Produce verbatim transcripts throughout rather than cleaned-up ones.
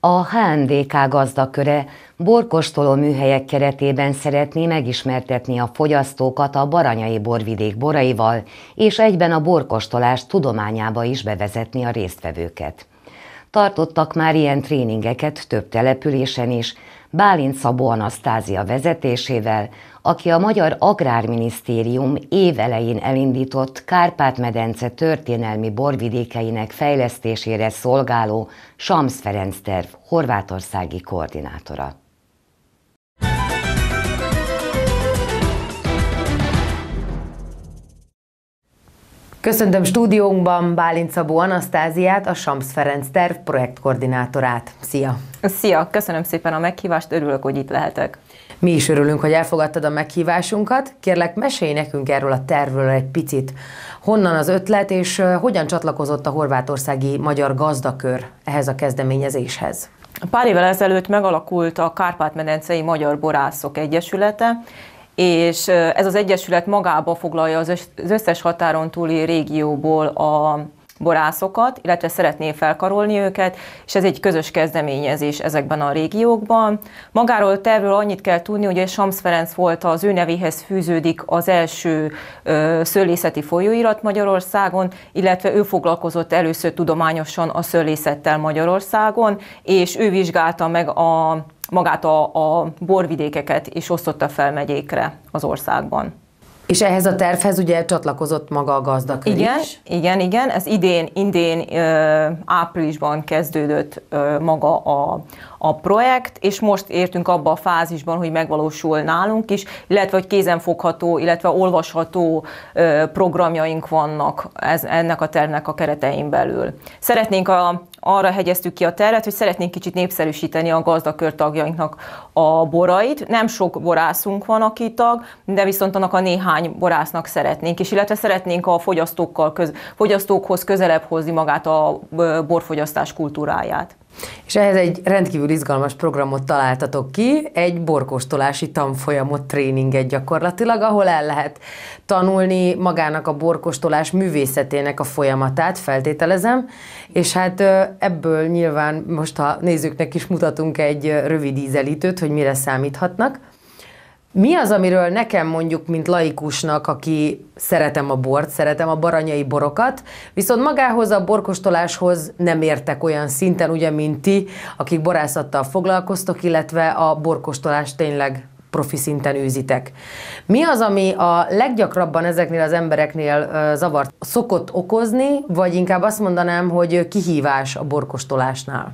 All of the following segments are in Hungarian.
A há en dé ká gazdaköre borkóstoló műhelyek keretében szeretné megismertetni a fogyasztókat a baranyai borvidék boraival, és egyben a borkóstolás tudományába is bevezetni a résztvevőket. Tartottak már ilyen tréningeket több településen is, Bálint Szabó Anasztázia vezetésével, aki a Magyar Agrárminisztérium évelején elindított Kárpát-medence történelmi borvidékeinek fejlesztésére szolgáló Schams Ferenc terv horvátországi koordinátora. Köszöntöm stúdiónkban Bálint Szabó Anasztáziát, a Schams Ferenc terv projektkoordinátorát. Szia! Szia! Köszönöm szépen a meghívást, örülök, hogy itt lehetek. Mi is örülünk, hogy elfogadtad a meghívásunkat. Kérlek, mesélj nekünk erről a tervről egy picit. Honnan az ötlet, és hogyan csatlakozott a horvátországi magyar gazdakör ehhez a kezdeményezéshez? Pár évvel ezelőtt megalakult a Kárpát-medencei Magyar Borászok Egyesülete, és ez az egyesület magába foglalja az összes határon túli régióból a borászokat, illetve szeretné felkarolni őket, és ez egy közös kezdeményezés ezekben a régiókban. Magáról a tervről annyit kell tudni, hogy a Schams Ferenc volt, az ő nevéhez fűződik az első ö, szőlészeti folyóirat Magyarországon, illetve ő foglalkozott először tudományosan a szőlészettel Magyarországon, és ő vizsgálta meg a magát a, a borvidékeket, és osztotta fel megyékre az országban. És ehhez a tervhez ugye csatlakozott maga a gazdakör igen, is? Igen, igen, ez idén, idén ö, áprilisban kezdődött ö, maga a, a projekt, és most értünk abba a fázisban, hogy megvalósul nálunk is, illetve hogy kézenfogható, illetve olvasható ö, programjaink vannak ez, ennek a tervnek a keretein belül. Szeretnénk a arra hegyeztük ki a tervet, hogy szeretnénk kicsit népszerűsíteni a gazdakör tagjainknak a borait. Nem sok borászunk van, aki tag, de viszont annak a néhány borásznak szeretnénk, és illetve szeretnénk a fogyasztókkal köz, fogyasztókhoz közelebb hozni magát a borfogyasztás kultúráját. És ehhez egy rendkívül izgalmas programot találtatok ki, egy borkóstolási tanfolyamot, tréninget gyakorlatilag, ahol el lehet tanulni magának a borkóstolás művészetének a folyamatát, feltételezem, és hát ebből nyilván most a nézőknek is mutatunk egy rövid ízelítőt, hogy mire számíthatnak. Mi az, amiről nekem mondjuk, mint laikusnak, aki szeretem a bort, szeretem a baranyai borokat, viszont magához a borkóstoláshoz nem értek olyan szinten, ugye, mint ti, akik borászattal foglalkoztok, illetve a borkóstolást tényleg profi szinten űzitek. Mi az, ami a leggyakrabban ezeknél az embereknél zavart szokott okozni, vagy inkább azt mondanám, hogy kihívás a borkóstolásnál?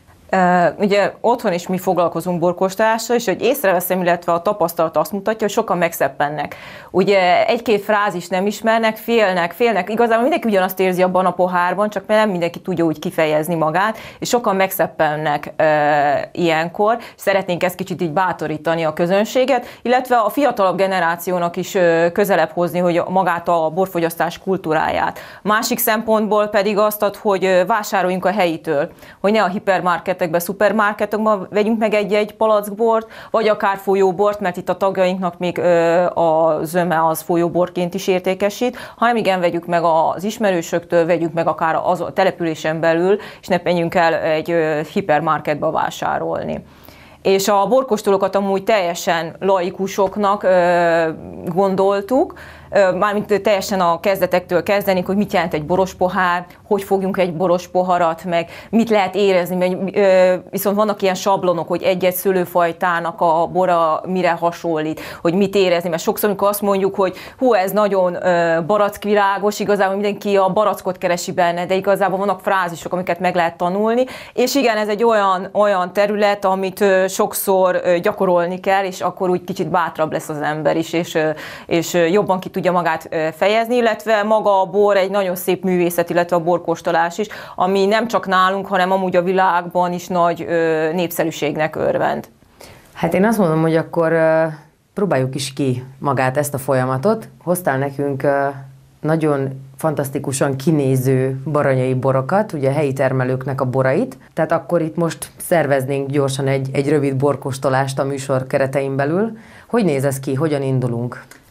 Uh, ugye otthon is mi foglalkozunk borkóstolással, és hogy észreveszem, illetve a tapasztalat azt mutatja, hogy sokan megszeppennek. Ugye egy-két frázis nem ismernek, félnek, félnek. Igazából mindenki ugyanazt érzi abban a pohárban, csak nem mindenki tudja úgy kifejezni magát, és sokan megszeppennek uh, ilyenkor. Szeretnénk ezt kicsit így bátorítani a közönséget, illetve a fiatalabb generációnak is uh, közelebb hozni, hogy magát a borfogyasztás kultúráját. Másik szempontból pedig azt ad, hogy uh, vásároljunk a helyitől, hogy ne a hipermarket szupermarketokban vegyünk meg egy-egy palackbort, vagy akár folyóbort, mert itt a tagjainknak még a zöme az folyóborként is értékesít, hanem igen, vegyük meg az ismerősöktől, vegyük meg akár az a településen belül, és ne menjünk el egy hipermarketbe vásárolni. És a borkóstolókat amúgy teljesen laikusoknak gondoltuk, mármint teljesen a kezdetektől kezdeni, hogy mit jelent egy boros pohár, hogy fogjunk egy boros poharat, meg mit lehet érezni, meg, viszont vannak ilyen sablonok, hogy egy-egy szőlőfajtának a bora mire hasonlít, hogy mit érezni, mert sokszor, amikor azt mondjuk, hogy hú, ez nagyon barackvilágos, igazából mindenki a barackot keresi benne, de igazából vannak frázisok, amiket meg lehet tanulni, és igen, ez egy olyan, olyan terület, amit sokszor gyakorolni kell, és akkor úgy kicsit bátrabb lesz az ember is, és, és jobban ki tudja magát fejezni, illetve maga a bor egy nagyon szép művészet, illetve a borkóstolás is, ami nem csak nálunk, hanem amúgy a világban is nagy népszerűségnek örvend. Hát én azt mondom, hogy akkor próbáljuk is ki magát ezt a folyamatot. Hoztál nekünk nagyon fantasztikusan kinéző baranyai borokat, ugye a helyi termelőknek a borait. Tehát akkor itt most szerveznénk gyorsan egy, egy rövid borkóstolást a műsor keretein belül. Hogy néz ez ki? Hogyan indulunk?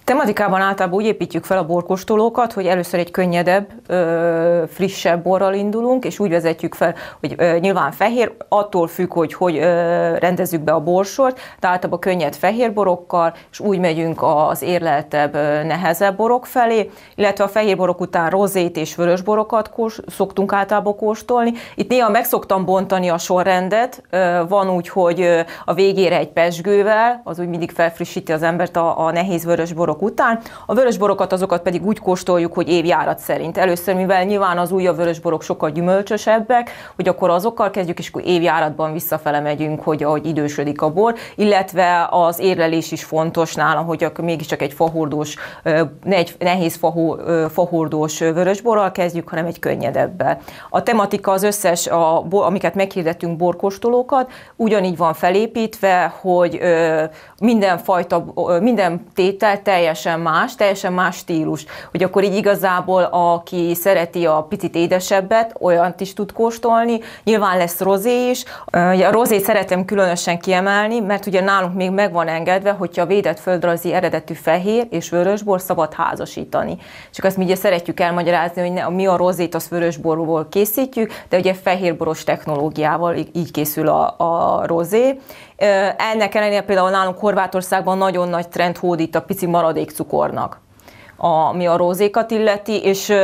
Tematikában általában úgy építjük fel a borkóstolókat, hogy először egy könnyedebb, frissebb borral indulunk, és úgy vezetjük fel, hogy nyilván fehér, attól függ, hogy hogy rendezzük be a borsort, de általában könnyed fehér borokkal, és úgy megyünk az érleltebb, nehezebb borok felé, illetve a fehér borok után rozét és vörös borokat kós, szoktunk általában kóstolni. Itt néha meg szoktam bontani a sorrendet, van úgy, hogy a végére egy pezsgővel, az úgy mindig felfrissíti az embert a, a nehéz vörös borok után. A vörösborokat azokat pedig úgy kóstoljuk, hogy évjárat szerint. Először, mivel nyilván az újabb vörösborok sokkal gyümölcsösebbek, hogy akkor azokkal kezdjük, és akkor évjáratban visszafele megyünk, hogy ahogy idősödik a bor, illetve az érlelés is fontos nálam, hogy akkor mégiscsak egy fahordós, ne egy nehéz fahó, fahordós vörösborral kezdjük, hanem egy könnyedebbel. A tematika az összes, a, amiket meghirdettünk borkóstolókat, ugyanígy van felépítve, hogy minden fajta, minden tétel teljesen más, teljesen más stílus. Hogy akkor így igazából, aki szereti a picit édesebbet, olyat is tud kóstolni. Nyilván lesz rozé is. A rozét szeretem különösen kiemelni, mert ugye nálunk még meg van engedve, hogyha a védett földrajzi eredetű fehér és vörösbor szabad házasítani. Csak azt mi ugye szeretjük elmagyarázni, hogy ne, mi a rozét az vörösborból készítjük, de ugye fehérboros technológiával így készül a, a rozé. Ennek ellenére például nálunk Horvátországban nagyon nagy trend hódít a pici maradékcukornak, ami a rozékat illeti, és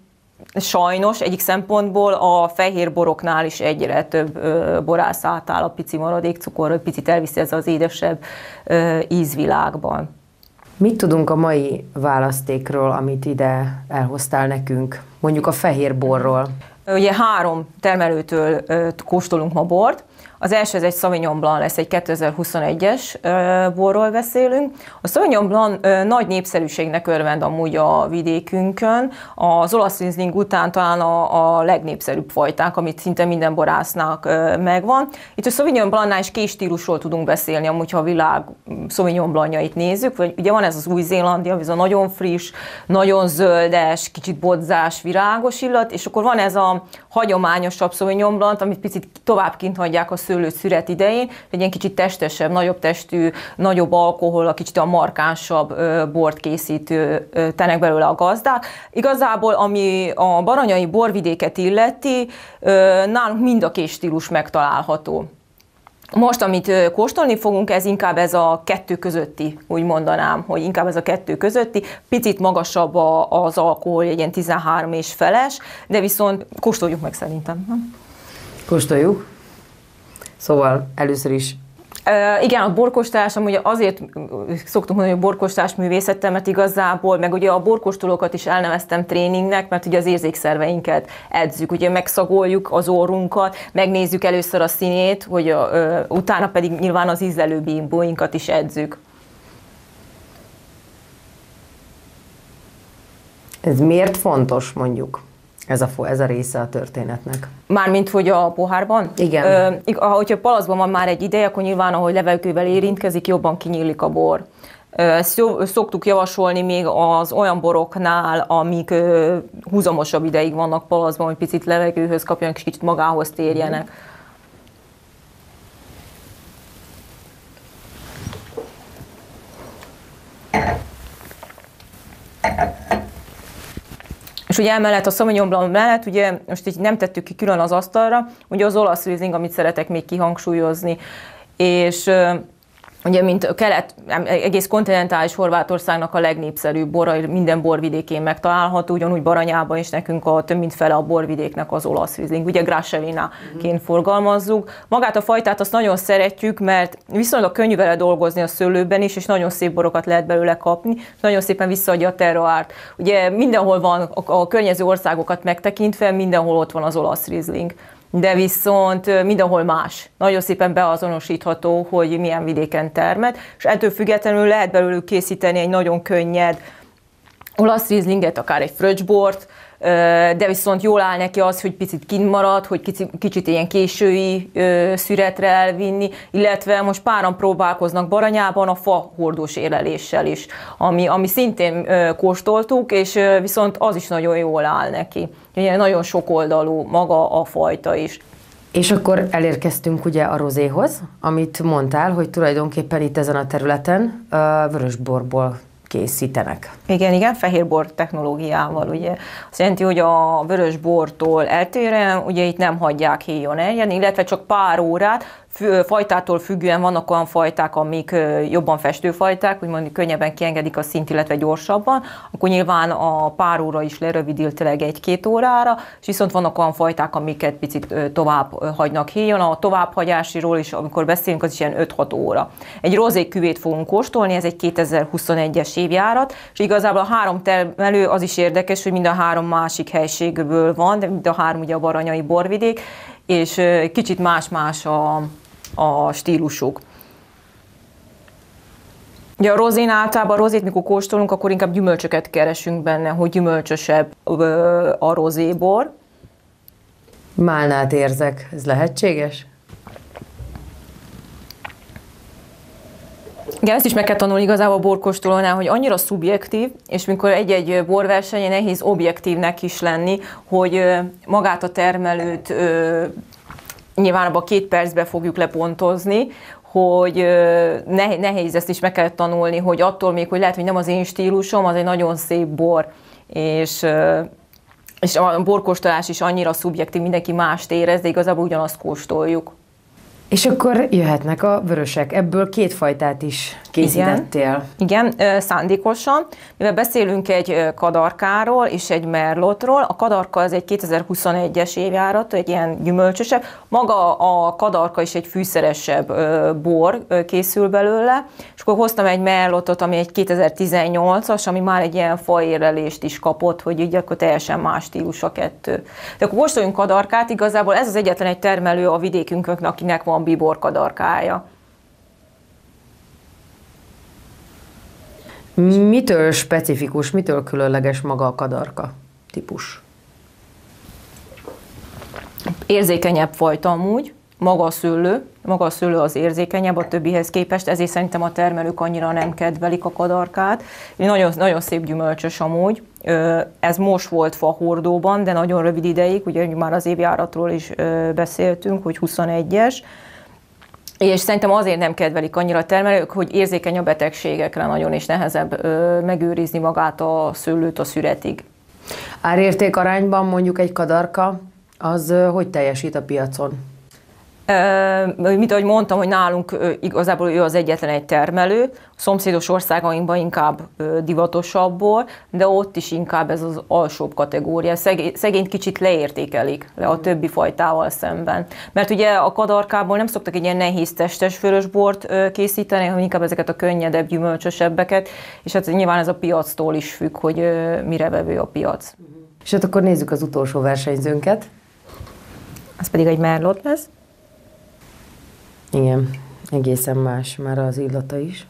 sajnos egyik szempontból a fehér boroknál is egyre több borász átáll a pici maradékcukorra, picit elviszi ez az édesebb ízvilágban. Mit tudunk a mai választékról, amit ide elhoztál nekünk? Mondjuk a fehér borról. Ugye három termelőtől kóstolunk ma bort. Az első, ez egy Sauvignon Blanc lesz, egy kétezer-huszonegyes borról beszélünk. A Sauvignon Blanc nagy népszerűségnek örvend amúgy a vidékünkön. Az olasz Riesling után talán a, a legnépszerűbb fajták, amit szinte minden borásznak megvan. Itt a Sauvignon Blancnál is két stílusról tudunk beszélni, amúgy ha a világ Sauvignon Blancjait nézzük. Vagy ugye van ez az új-zélandi, ez a nagyon friss, nagyon zöldes, kicsit bodzás, virágos illat, és akkor van ez a hagyományosabb Sauvignon Blanc, amit picit tovább kint hagyják a szőlőt szüret idején, egy ilyen kicsit testesebb, nagyobb testű, nagyobb alkohol, a kicsit a markánsabb bort készítenek belőle a gazdák. Igazából, ami a baranyai borvidéket illeti, nálunk mind a két stílus megtalálható. Most, amit kóstolni fogunk, ez inkább ez a kettő közötti, úgy mondanám, hogy inkább ez a kettő közötti, picit magasabb az alkohol, egy ilyen tizenhárom és feles, de viszont kóstoljuk meg szerintem. Kóstoljuk. Szóval először is. Uh, igen, a borkóstolás, amúgy azért szoktuk mondani, hogy borkóstolás művészettel, mert igazából, meg ugye a borkóstolókat is elneveztem tréningnek, mert ugye az érzékszerveinket edzük, ugye megszagoljuk az orrunkat, megnézzük először a színét, hogy a, uh, utána pedig nyilván az ízlelő bimbóinkat is edzük. Ez miért fontos, mondjuk? Ez a, ez a része a történetnek. Mármint, hogy a pohárban? Igen. Ö, hogyha palaszban van már egy ideje, akkor nyilván, ahogy levegővel érintkezik, jobban kinyílik a bor. Ezt szoktuk javasolni még az olyan boroknál, amik ö, húzamosabb ideig vannak palaszban, hogy picit levegőhöz kapjanak, és kicsit magához térjenek. És ugye emellett a Sauvignon Blanc mellett, ugye most így nem tettük ki külön az asztalra, ugye az olasz Riesling, amit szeretek még kihangsúlyozni, és ugye, mint kelet, egész kontinentális Horvátországnak a legnépszerűbb bora, minden borvidékén megtalálható, ugyanúgy Baranyában is nekünk a több mint fele a borvidéknek az olasz Riesling, ugye Grasselina-ként forgalmazzuk. Magát a fajtát azt nagyon szeretjük, mert viszonylag könnyű vele dolgozni a szőlőben is, és nagyon szép borokat lehet belőle kapni, és nagyon szépen visszaadja a terroárt. Ugye mindenhol van a, a környező országokat megtekintve, mindenhol ott van az olasz Riesling. De viszont mindenhol más. Nagyon szépen beazonosítható, hogy milyen vidéken termett, és ettől függetlenül lehet belőlük készíteni egy nagyon könnyed olasz Rieslinget, akár egy fröccsbort, de viszont jól áll neki az, hogy picit kint marad, hogy kicsit, kicsit ilyen késői szüretre elvinni, illetve most páran próbálkoznak Baranyában a fa hordós érleléssel is, ami, ami szintén kóstoltuk, és viszont az is nagyon jól áll neki. Ilyen nagyon sokoldalú maga a fajta is. És akkor elérkeztünk ugye a rozéhoz, amit mondtál, hogy tulajdonképpen itt ezen a területen vörösborból készítenek. Igen, igen, fehérbor technológiával, ugye. Azt jelenti, hogy a vörös bortól eltérően, ugye itt nem hagyják héjon eljönni, illetve csak pár órát, fajtától függően vannak olyan fajták, amik jobban festőfajták, úgymond könnyebben kiengedik a szint, illetve gyorsabban, akkor nyilván a pár óra is lerövidül tényleg egy-két órára, és viszont vannak olyan fajták, amiket picit tovább hagynak héjon. A továbbhagyásiról is, amikor beszélünk, az is ilyen öt-hat óra. Egy rozé küvét fogunk kóstolni, ez egy kétezer-huszonegyes évjárat, és igazából a három termelő az is érdekes, hogy mind a három másik helységből van, de mind a három ugye a baranyai borvidék, és kicsit más-más a, a stílusuk. Ugye a rozén általában, a rozét mikor kóstolunk, akkor inkább gyümölcsöket keresünk benne, hogy gyümölcsösebb a rozébor. Málnát érzek, ez lehetséges? Igen, ezt is meg kell tanulni igazából a borkóstolónál, hogy annyira szubjektív, és mikor egy-egy borversenyen nehéz objektívnek is lenni, hogy magát a termelőt nyilván abban két percben fogjuk lepontozni, hogy nehéz ezt is meg kell tanulni, hogy attól még, hogy lehet, hogy nem az én stílusom, az egy nagyon szép bor, és, és a borkóstolás is annyira szubjektív, mindenki mást érez, de igazából ugyanazt kóstoljuk. És akkor jöhetnek a vörösek. Ebből két fajtát is készítettél. Igen, igen, szándékosan. Mivel beszélünk egy kadarkáról és egy merlotról, a kadarka az egy kétezer-huszonegyes évjárat, egy ilyen gyümölcsösebb. Maga a kadarka is egy fűszeresebb bor készül belőle, és akkor hoztam egy merlotot, ami egy kétezer-tizennyolcas, ami már egy ilyen faérlelést is kapott, hogy így akkor teljesen más stílus a kettő. De akkor kóstoljunk kadarkát, igazából ez az egyetlen egy termelő a vidékünkön, akinek van bíbor kadarkája. Mitől specifikus, mitől különleges maga a kadarka típus? Érzékenyebb fajta amúgy, maga a szőlő, maga a szőlő az érzékenyebb a többihez képest, ezért szerintem a termelők annyira nem kedvelik a kadarkát. Nagyon, nagyon szép gyümölcsös amúgy. Ez most volt fahordóban, de nagyon rövid ideig, ugye már az évjáratról is beszéltünk, hogy huszonegyes. És szerintem azért nem kedvelik annyira a termelők, hogy érzékeny a betegségekre, nagyon is nehezebb ö, megőrizni magát a szőlőt a szüretig. Árérték arányban mondjuk egy kadarka, az ö, hogy teljesít a piacon? Ö, mint ahogy mondtam, hogy nálunk ö, igazából ő az egyetlen egy termelő, a szomszédos országainkban inkább ö, divatosabb bor, de ott is inkább ez az alsóbb kategória. Szegény, szegényt kicsit leértékelik le a többi fajtával szemben. Mert ugye a kadarkából nem szoktak egy ilyen nehéz testes vörösbort ö, készíteni, hanem inkább ezeket a könnyedebb, gyümölcsösebbeket, és hát nyilván ez a piactól is függ, hogy ö, mire vevő a piac. És hát akkor nézzük az utolsó versenyzőnket. Ez pedig egy merlot lesz. Igen, egészen más már az illata is.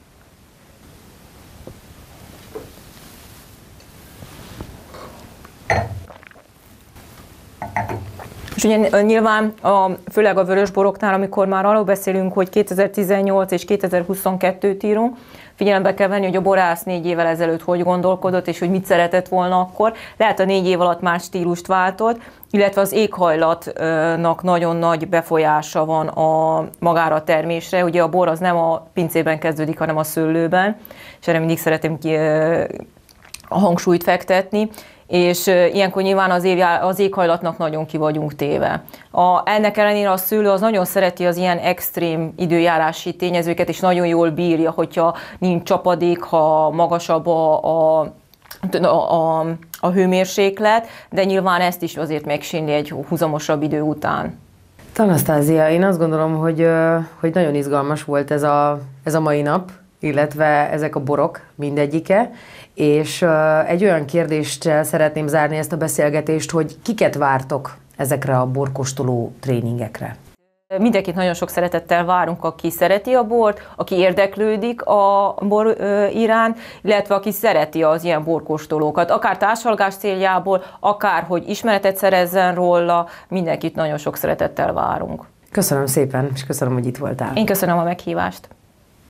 És ugye nyilván, a, főleg a vörösboroknál, amikor már arról beszélünk, hogy kétezer-tizennyolc és kétezer-huszonkettőt írunk, figyelembe kell venni, hogy a borász négy évvel ezelőtt hogy gondolkodott, és hogy mit szeretett volna akkor. Lehet a négy év alatt más stílust váltott, illetve az éghajlatnak nagyon nagy befolyása van a magára a termésre. Ugye a bor az nem a pincében kezdődik, hanem a szőlőben, és erre mindig szeretem ki a hangsúlyt fektetni. És ilyenkor nyilván az, év, az éghajlatnak nagyon ki vagyunk téve. A, ennek ellenére a szőlő az nagyon szereti az ilyen extrém időjárási tényezőket, és nagyon jól bírja, hogyha nincs csapadék, ha magasabb a, a, a, a, a hőmérséklet, de nyilván ezt is azért megsínli egy húzamosabb idő után. Anasztázia, én azt gondolom, hogy, hogy nagyon izgalmas volt ez a, ez a mai nap, illetve ezek a borok mindegyike, és egy olyan kérdéssel szeretném zárni ezt a beszélgetést, hogy kiket vártok ezekre a borkóstoló tréningekre? Mindenkit nagyon sok szeretettel várunk, aki szereti a bort, aki érdeklődik a bor iránt, illetve aki szereti az ilyen borkóstolókat, akár társalgás céljából, akár hogy ismeretet szerezzen róla, mindenkit nagyon sok szeretettel várunk. Köszönöm szépen, és köszönöm, hogy itt voltál. Én köszönöm a meghívást.